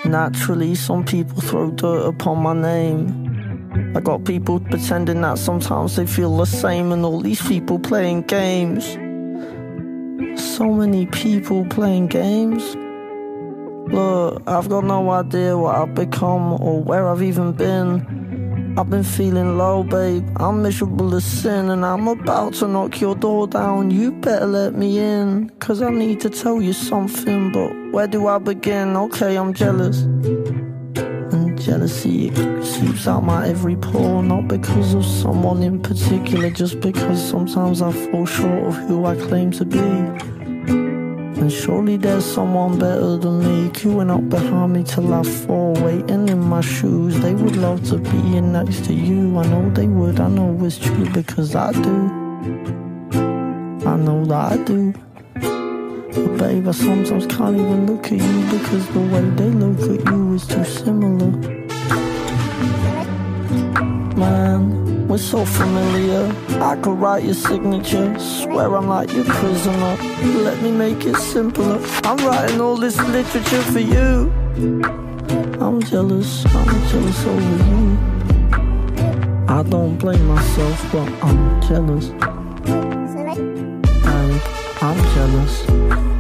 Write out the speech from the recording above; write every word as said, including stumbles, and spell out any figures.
Naturally, some people throw dirt upon my name. I got people pretending that sometimes they feel the same, and all these people playing games. So many people playing games. Look, I've got no idea what I've become or where I've even been. I've been feeling low, babe, I'm miserable as sin, and I'm about to knock your door down. You better let me in, cause I need to tell you something, but where do I begin? Okay, I'm jealous. And jealousy, it seeps out my every pore, not because of someone in particular, just because sometimes I fall short of who I claim to be. And surely there's someone better than me, queuing up behind me till I fall, waiting in my shoes. They would love to be in next to you, I know they would, I know it's true, because I do. I know that I do. But babe, I sometimes can't even look at you, because the way they look at you is too similar. Man, we're so familiar, I could write your signature, swear I'm like your prisoner. Let me make it simpler, I'm writing all this literature for you. I'm jealous, I'm jealous over you. I don't blame myself, but I'm jealous. Babe, I'm jealous.